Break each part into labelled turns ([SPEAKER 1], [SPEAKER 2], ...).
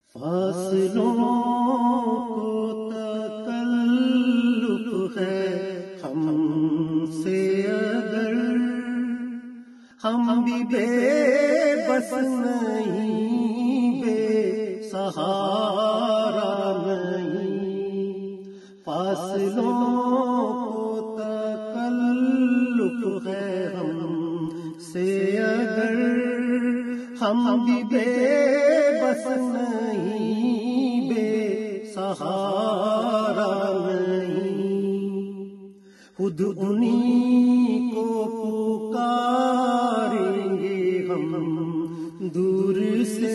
[SPEAKER 1] فاصلوں کو تکلف ہے ہم سے اگر، ہم بھی بے بس نہیں، بے سہارا نہیں۔ فاصلوں کو تکلف ہے ہم سے اگر، ہم بھی بے بس نہیں، بے سہارا نہیں۔ خود انہیں کو پکاریں گے ہم دور سے،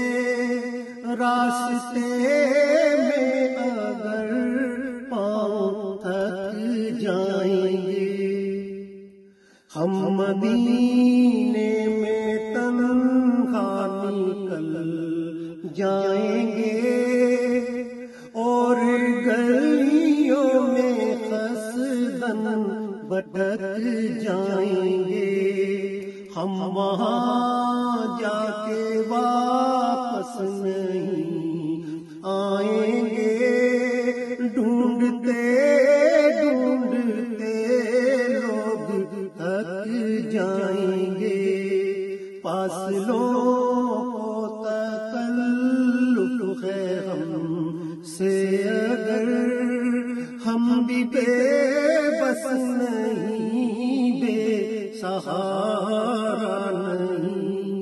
[SPEAKER 1] راستے میں اگر پاؤں تھک جائیں گے، ہم مدینے میں تنہا نکل جائیں گے، اور گلیوں میں خسدن بھٹک جائیں گے۔ ہم وہاں جا کے واپس نہیں آئیں گے، ڈھونڈتے ڈھونڈتے لوگ تھک جائیں گے۔ فاصلوں کو تکلف ہے ہم سے اگر، ہم بھی بے بس نہیں، بے سہارا نہیں۔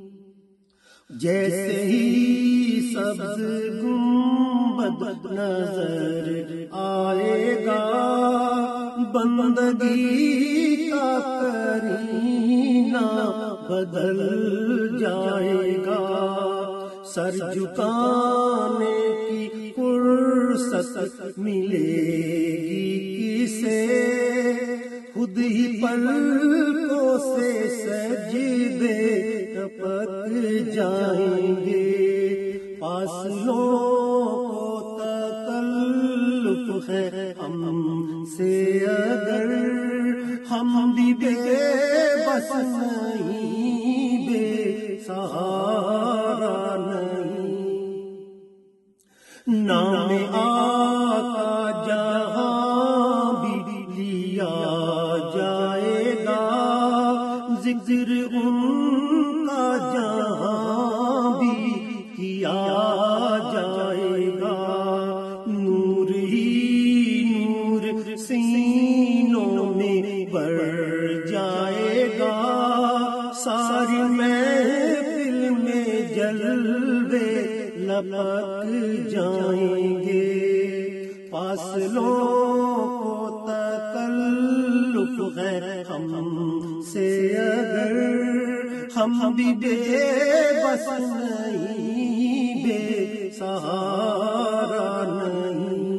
[SPEAKER 1] جیسے ہی سبز گنبد نظر آئے گا، بندگی کا کرینہ بدل جائے گا۔ سر جھکانے کی فرصت ملے گی کسے، خود ہی پلکوں سے سجدے ٹپک جائیں گے۔ فاصلوں کو تکلف ہے ہم سے اگر، ہم بھی بے بس نہیں، بے سہارا نہیں۔ نام آقا جہاں بھی لیا جائے گا، ذکر ان کا جہاں بھی کیا جائے گا۔ نور ہی نور سینوں میں بڑھ جائے گا، ساری محفل میں جلوے لپک جائیں گے۔ فاصلوں کو تکلف ہے ہم سے اگر، ہم بھی بے بس نہیں، بے سہارا نہیں۔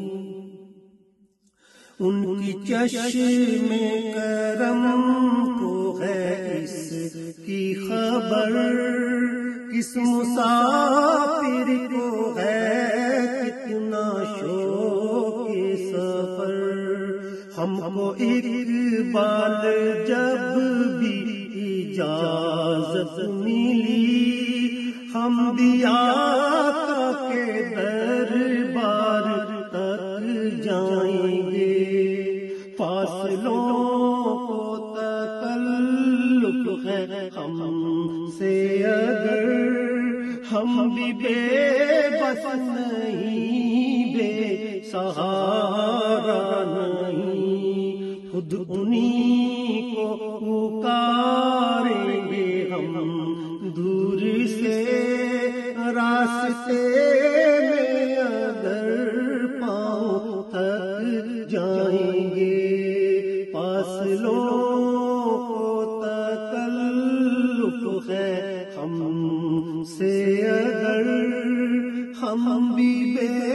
[SPEAKER 1] ان کی چشم کرم کو ہے اس کی خبر، کس مسافر کو ہے کتنا شوق سفر۔ ہم کو اقبال جب بھی اجازت ملی، ہم بھی آقا کے دربار تک جائیں گے۔ فاصلوں کو تکلف ہے ہم سے اگر، ہم بھی بے بس نہیں، بے سہارا نہیں۔ خود انہیں کو پکاریں گے ہم دور سے، راستے میں اگر پاؤں تھک جائیں گے۔ فاصلوں کو تکلف ہے ہم سے اگر، ہم بھی بے